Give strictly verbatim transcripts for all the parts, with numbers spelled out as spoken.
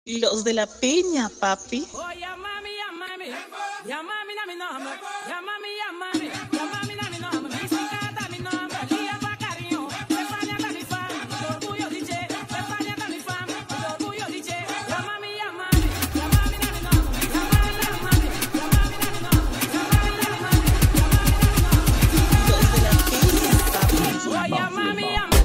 Los de la Peña, papi. Oh, ya mami, ya mami, ya mami na mi nombre, ya mami, ya mami, ya mami na mi nombre, mi singata mi nombre, Lía pa' cariño, me falla da mi fam, orgullo D J, me falla da mi fam, orgullo D J, ya mami, ya mami, ya mami na mi nombre, ya mami, ya mami, ya mami na mi nombre, ya mami, ya mami, ya mami na mi nombre. Los de la Peña, papi. Oh, ya mami, ya mami.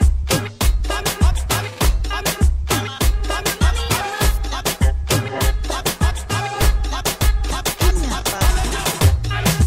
Peña, papi.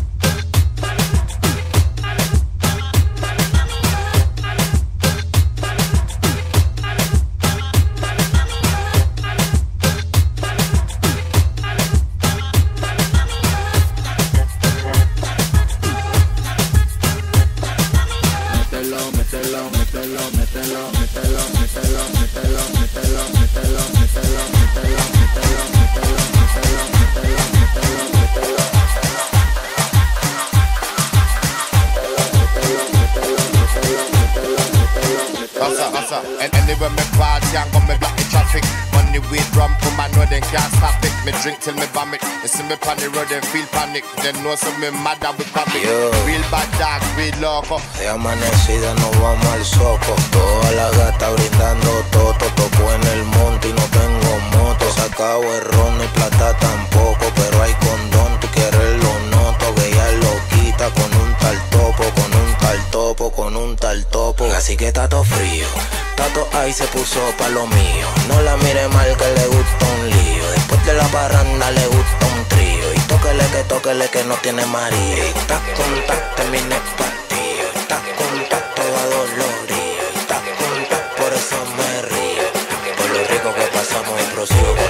Mételo, mételo, mételo, mételo, mételo, mételo, mételo, mételo, mételo, mételo, mételo, mételo, mételo, mételo, mételo, mételo, mételo. Asa, asa, and anywhere me party and go me block the traffic. Money weed rum, come man know they can't stop it. Me drink till me vomit. You see me on the road, they feel panic. They know some me mad and we panic. Yo. Real bad dog, real loco. De amanecida nos vamos al soco. Toda la gata brindando toto. Toco en el monte y no tengo moto. Sacado el ron y plata tampoco. Pero hay condón, tú quieres lo noto. Que ella lo quita con un tal topo. Con un tal topo, con un tal topo. Así que tato frío. Tato ahí se puso pa' lo mío. No la mire mal que le gusta un lío. Después de la parranda le gusta un trío. Y tóquele que tóquele que no tiene marido. Y tac con tac termine partido. Y tac con tac te da dolorío. Y tac con tac por eso me río. Por lo rico que pasamos y prosigo.